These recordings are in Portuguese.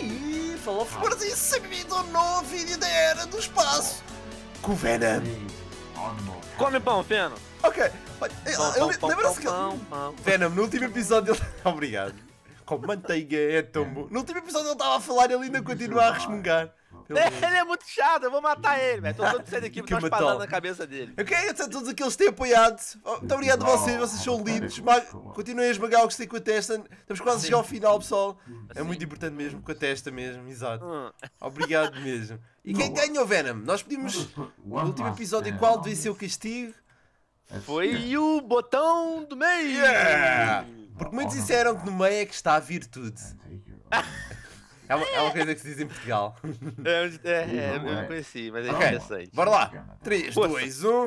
E falou flores e seja bem-vindo a um novo vídeo da Era do Espaço com o Venom. Come pão, Feno. Ok, lembra-se que pão. Venom, no último episódio ele... Obrigado. Com manteiga é tão bom. No último episódio ele estava a falar e ele ainda continua a resmungar. Ele é muito chato, eu vou matar ele, velho. Tô todo saindo aqui porque umas padadas na cabeça dele. Ok, até todos aqueles que têm apoiado. Muito obrigado a vocês são lindos. Continuem a esmagar o que se tem com a testa. Estamos quase a chegar ao final, pessoal. É muito importante mesmo, com a testa mesmo, exato. Obrigado mesmo. E quem ganhou, Venom? Nós pedimos no último episódio qual devia ser o castigo. Foi o botão do meio. Yeah! Porque muitos disseram que no meio é que está a virtude. É uma coisa que se diz em Portugal. Eu não conheci, mas é interessante. Bora lá. 3, 2, 1.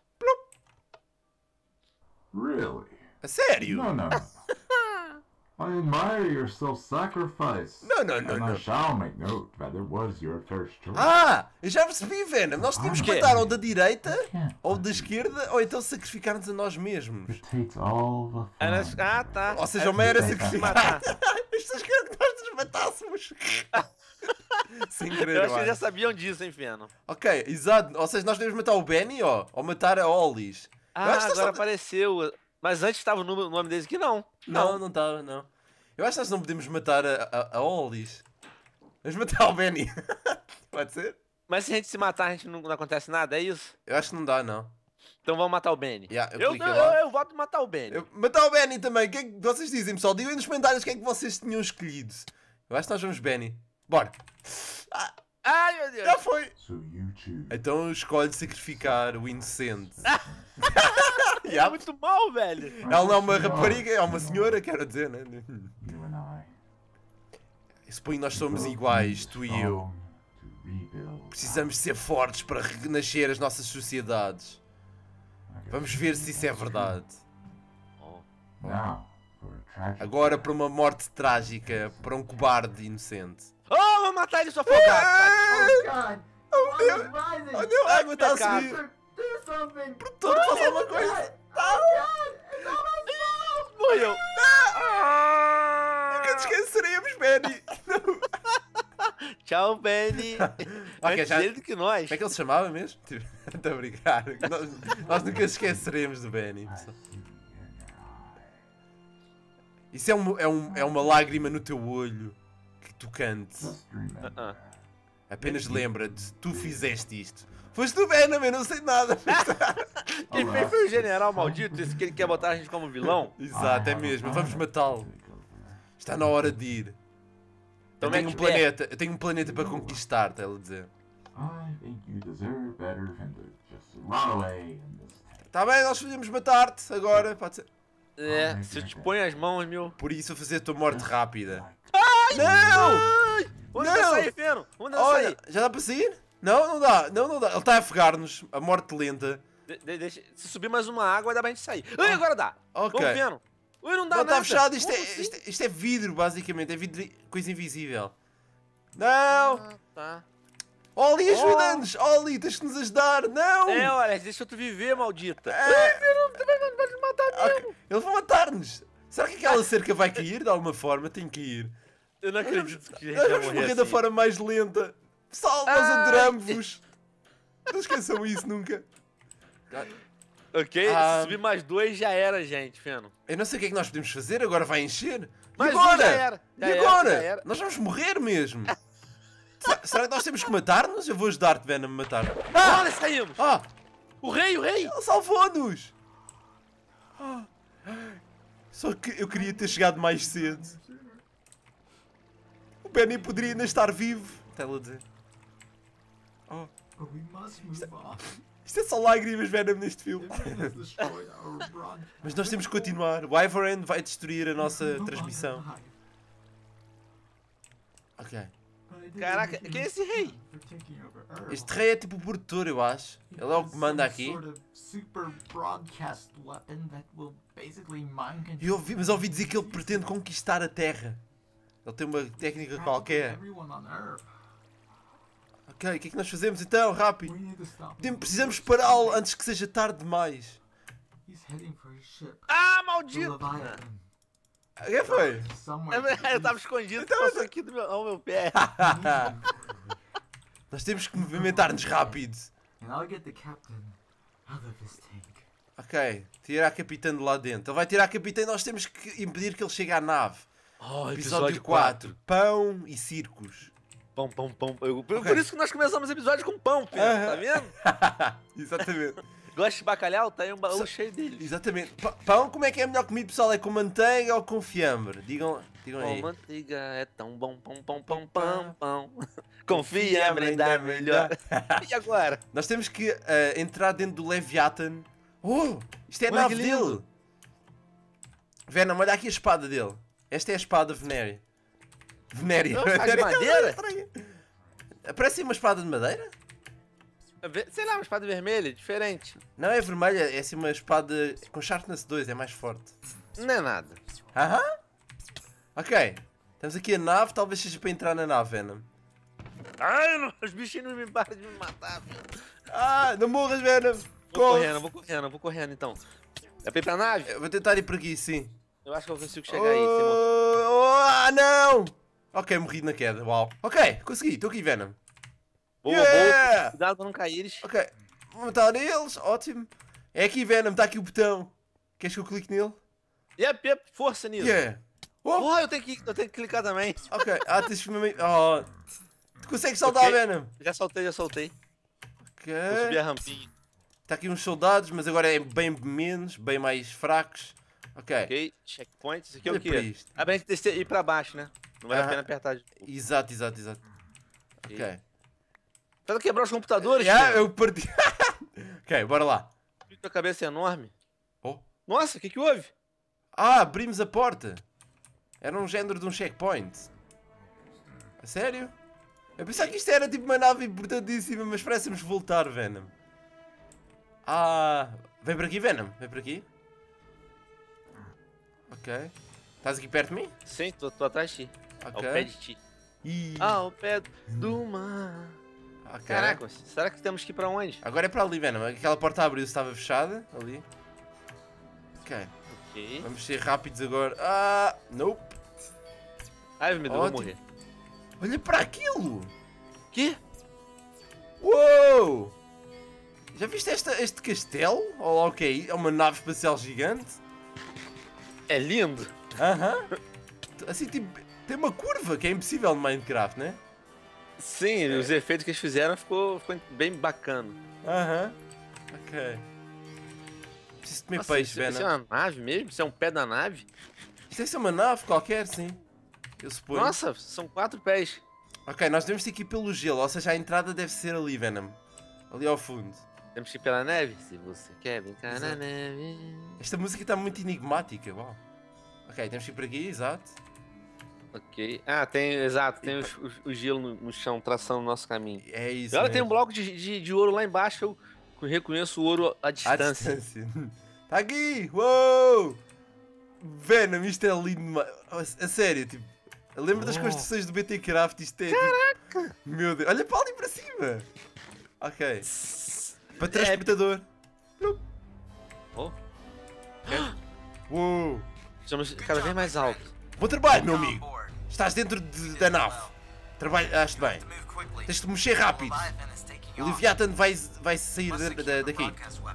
Really? A sério? No. I admire your self-sacrifice. No. And I shall make note that it was your first choice. Ah, eu já percebi, Venom. Nós tínhamos que Quê? matar ou da direita, ou da esquerda, ou então sacrificar-nos a nós mesmos. It takes all the fun. Ah, tá. Ou seja, o meio era Se sacrificar. matar. Estas queriam que nós nos matássemos. Sem querer, Eu acho que eu eles já acho. sabiam disso, hein, Feno. Ok, exato. Ou seja, nós devemos matar o Benny, ó, ou matar a Ollies. Ah, acho que agora só- apareceu. Mas antes estava o nome deles aqui, não. Não estava, não. Eu acho que nós não podemos matar a Ollies. Vamos matar o Benny. Pode ser? Mas se a gente se matar, a gente não acontece nada, é isso? Eu acho que não dá, não. Então vamos matar o Benny. Yeah, eu eu, cliquei lá. eu voto matar o Benny. Matar o Benny também. O que é que vocês dizem, pessoal? Digam aí nos comentários quem é que vocês tinham escolhido. Eu acho que nós vamos Benny. Bora. Ai, meu Deus. Já foi. So you choose. Então escolhe sacrificar o inocente. É Yeah. muito mal, velho. Ela não é uma rapariga, é uma senhora, quero dizer, né? You and Suponho que nós somos iguais, tu I. e eu. To rebuild. Precisamos ser fortes para renascer as nossas sociedades. Vamos ver se isso é verdade. Now for a tragic. Agora para uma morte trágica, para um cobarde inocente. Oh, vou matar ele, sou afogado. Oh Deus! Oh Deus! A água está a subir! Do something. Produtor, faz alguma coisa! Morreu. Nunca te esqueceremos, Benny! Tchau, Benny. Ok, Antes já- dele do que nós. Como é que ele se chamava mesmo? Estou a brincar. Nós nunca nos esqueceremos do Benny. Isso é uma lágrima no teu olho. Que tocante. Just remember. Apenas lembra-te, tu fizeste isto. Foste tu, Venom, eu não sei nada. Quem fez foi o general maldito, esse que ele quer botar a gente como vilão. Exato, é mesmo. Vamos matá-lo. Está na hora de ir. Então mete o pé. Eu tenho um planeta para conquistar, está ele a dizer. I think you deserve better than to just run away in this tank. Está bem, nós podemos matar-te agora. Pode ser. É, se eu te ponho as mãos, meu. Por isso vou fazer a tua morte rápida. Like Não! Onde Não! vai sair, Feno? Onde vai Olha, sair? já dá para sair? Não, não dá. Não dá. Ele está a afogar-nos. A morte lenta. Se subir mais uma água, dá pra gente sair. Ai, agora dá. Ok. Vamos, Feno. Ui, não dá Não nada. está fechado. Isto Como assim? isto é vidro, basicamente. É vidro, coisa invisível. Não! Ah, tá. Oli, ajuda-nos! Oli, tens que nos ajudar! Não! É, olha, deixa tu viver, maldita. É. Vai te matar mesmo. Ok, ele vai matar-nos! Será que aquela cerca vai cair de alguma forma? Tem que ir. Eu não acredito que a gente Nós vai vamos morrer morrer assim. da forma mais lenta. Pessoal, nós Ai. adoramos-vos! Não esqueçam isso nunca. Ok? Ah. Se subir mais dois, já era, gente, Feno. Eu não sei o que é que nós podemos fazer, agora vai encher. Mais e um agora? já era. Já E era, agora? já era. Nós vamos morrer mesmo. Será que nós temos que matar-nos? Eu vou ajudar-te, Venom, a matar. Olha, saímos. Ah! O rei. Ele salvou-nos! Ah. Só que eu queria ter chegado mais cedo. O Benny poderia ainda estar vivo. Está ele a dizer. Oh. But we must move on. Isto é só lágrimas, Venom, neste filme. It has destroyed our broadcast. Mas nós temos que continuar. O Ivoran vai destruir a nossa transmissão. Ok. Caraca, quem é esse rei? Este rei é tipo o produtor, eu acho. Ele é o que manda aqui. Mas ouvi dizer que ele pretende conquistar a Terra. Ele tem uma técnica qualquer. Ok, o que é que nós fazemos então? Rápido. Precisamos pará-lo antes que seja tarde demais. Ah, maldito! O que foi? Somewhere. Eu tava escondido, passou aqui ao meu pé. Nós temos que movimentar-nos rápido. And I'll get the captain out of his tank. Ok, tirar a capitã de lá dentro. Ele vai tirar a capitã e nós temos que impedir que ele chegue à nave. Oh, Episódio 4. Pão e circos. Pão. Por isso que nós começamos o episódio com pão, Pedro, tá vendo? Exatamente. Gosta de bacalhau? Tá aí um baú cheio dele. Exatamente. Pão, como é que é a melhor comida, pessoal? É com manteiga ou com fiambre? Digam Com aí. manteiga é tão bom, pão. Com fiambre ainda é melhor. E agora? Nós temos que entrar dentro do Leviathan. Oh, isto é a Olha nave que lindo. dele. Venom, olha aqui a espada dele. Esta é a espada Venéria. Venéria. Não, faz de madeira? Parece uma espada de madeira? Sei lá, uma espada vermelha, diferente. Não é vermelha, é assim uma espada com Sharpness 2, é mais forte. Não é nada. Aham. Ok. Temos aqui a nave, talvez seja para entrar na nave, Venom. Ai, não, os bichinhos não me param de me matar, Pedro. Ah, não morras, Venom. Vou correndo então. É pra ir pra nave? Eu vou tentar ir por aqui, sim. Eu acho que eu consigo chegar aí. sem morrer. Ah, não! Ok, morri na queda, uau. Ok, consegui, estou aqui, Venom. Boa, Yeah! boa. Cuidado pra não caíres. Ok, vou matar eles, ótimo. É aqui, Venom, está aqui o botão. Queres que eu clique nele? Yep, força nisso. Yeah. Oh, Oh, eu tenho que clicar também. ok, tens que... Oh. Tu consegues saltar, Ok. Venom? Já soltei. Ok. Vou subir a rampinha. Está aqui uns soldados, mas agora é bem menos, bem mais fracos. Ok. Ok, checkpoint. Isso aqui é Olha o para quê? isto. Ah, bem que ir pra baixo, né? Não vale a Aham. pena apertar. Exato. Ok. Pra quebrar os computadores, Yeah, cara. eu parti. Ok, bora lá. Tua cabeça é enorme. Oh. Nossa, o que houve? Ah, abrimos a porta. Era um género de um checkpoint. A sério? Eu pensava que isto era tipo uma nave importantíssima, mas parece-nos voltar, Venom. Ah, vem por aqui, Venom. Vem por aqui. Ok. Estás aqui perto de mim? Sim, tô atrás de ti. Ok. Ao pé de ti. Ih, Ao pé do mar. ok. Caraca, será que temos que ir pra onde? Agora é para ali, Venom. Aquela porta abriu, estava fechada. Ali. Ok. Ok. Vamos ser rápidos agora. Ah, nope. Ai, meu Deus, eu vou Ótimo. morrer. Olha para aquilo. Que? Uou! Já viste este castelo? Ou lá o que é isso? É uma nave espacial gigante? É lindo. Aham. Assim, tipo, tem uma curva que é impossível no Minecraft, né? Sim, os efeitos que eles fizeram ficou bem bacana. Aham. Ok. Preciso comer Nossa, peixe, isso é Venom. uma nave mesmo? Isso é um pé da nave? Isto deve ser uma nave qualquer, sim. Eu suponho. Nossa, são 4 pés. Ok, nós devemos ter que ir pelo gelo, ou seja, a entrada deve ser ali, Venom. Ali ao fundo. Temos que ir pela neve? Se você quer brincar na Exato. neve. Esta música está muito enigmática, uau. Ok, temos que ir por aqui, exato. Ok. Ah, exato, tem o gelo no chão traçando o nosso caminho. É isso. E olha, tem um mesmo. bloco de ouro lá embaixo, eu reconheço o ouro à À distância. distância. Tá aqui! Uou! Venom, isto é lindo demais. A sério, tipo. Lembra das Oh. construções do BT Craft? Isto é. Caraca! Tipo, meu Deus, olha para ali para cima! Ok. Para transportador. Oh, Uou! estamos cada vez mais alto. Bom trabalho, meu amigo! Estás dentro da nave. Trabalhaste bem. Tens de mexer rápido. O Leviathan vai sair daqui.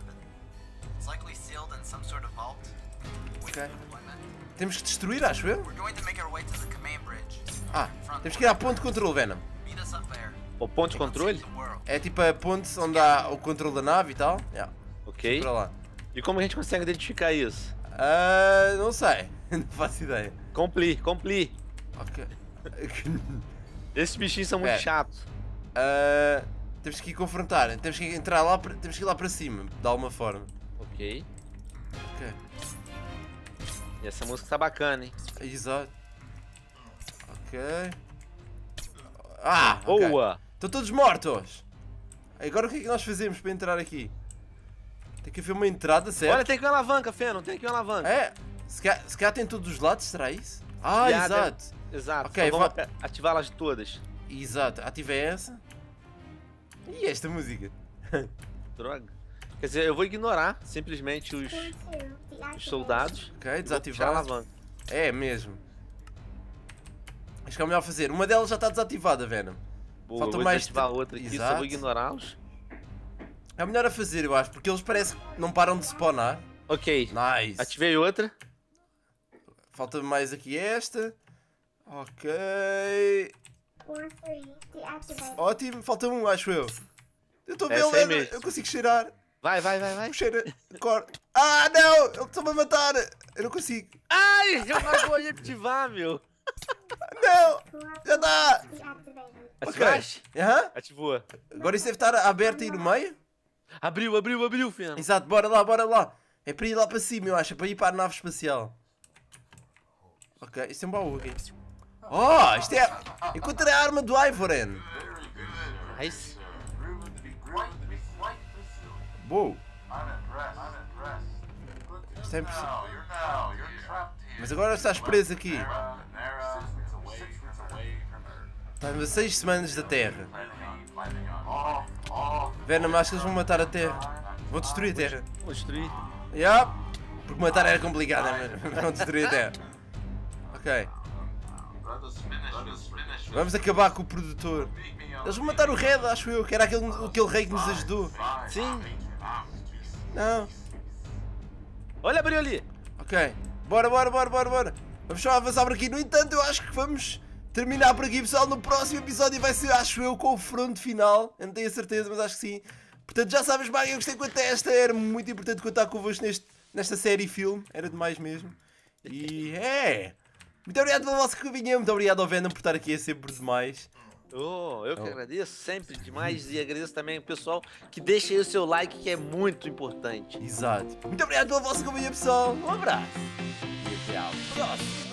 Ok. Temos que destruir, acho eu. Ah, temos que ir à ponte de controle, Venom. O ponto de controle? É tipo a ponte onde há o controle da nave e tal. Yeah, Ok. para lá. E como a gente consegue identificar isso? Ah, não sei. Não faço ideia. Compli. Ok. Esses bichinhos são muito É. chatos. Ah, temos que ir confrontar. Temos que entrar lá. Temos que ir lá para cima, de alguma forma. Ok. Ok. E essa música tá bacana, hein? Exato. Ok. Ah, ok. Boa! Estão todos mortos. Agora o que é que nós fazemos para entrar aqui? Tem que haver uma entrada, certo? Olha, tem aqui uma alavanca, Fê, não tem aqui uma alavanca. É. Se calhar tem todos os lados, será isso? Ah, Já, exato. Exato. Ok, então vamos ativá-las todas. Exato. Ativa essa. E esta música? Droga. Quer dizer, eu vou ignorar simplesmente os soldados. Ok, e vou puxar a desativar. alavanca. É mesmo. Acho que é o melhor fazer. Uma delas já está desativada, Venom. Boa, Falta vou mais ativar outra aqui, só Exato. vou ignorá-los. É o melhor a fazer, eu acho, porque eles parecem que não param de spawnar. Ok, Nice. ativei outra. Falta mais aqui esta. Ok. Ótimo, falta um, acho eu. Eu estou a Essa ver, aí Venom. mesmo. Eu consigo cheirar. Vai. Cheira. Ah, não! Ele está-me a matar. Eu não consigo. Ai, eu não vou ativar, meu. Não! Já está! Ativaste? Aham. Ativou. Agora isso deve estar aberto aí no meio? Abriu, Fernando. Exato, bora lá. É para ir lá para cima, eu acho. É para ir para a nave espacial. Ok, isto é um baú aqui. Oh, isto é... Encontrei a arma do Ivoren. Nice. Boa. I'm impressed. Isto é impressionante. Now, you're trapped here. Mas agora estás preso aqui. Nara, 6 weeks away from Earth. Estás a 6 semanas da Terra. Planning on. Venom, acho que eles vão matar a Terra. Vão destruir a Terra. Vou destruir. Yeah. Porque matar era complicado, mano. Vão destruir a Terra. Ok. Let us finish. Vamos acabar com o produtor. Eles vão matar o Red, acho eu, que era aquele rei que nos ajudou. Sim. Não. Olha, abriu ali. Ok. Bora. Vamos só avançar por aqui. No entanto, eu acho que vamos terminar por aqui, pessoal. No próximo episódio vai ser, acho eu, o confronto final. Eu não tenho a certeza, mas acho que sim. Portanto, já sabes, bem, eu gostei quanto a esta. Era muito importante contar convosco nesta série e filme. Era demais mesmo. E é. Muito obrigado pela vossa companhia. Muito obrigado ao Venom por estar aqui. É sempre demais. Eu que agradeço sempre demais e agradeço também o pessoal que deixa aí o seu like, que é muito importante. Exato. Muito obrigado pela vossa companhia, pessoal. Um abraço. E até ao próximo.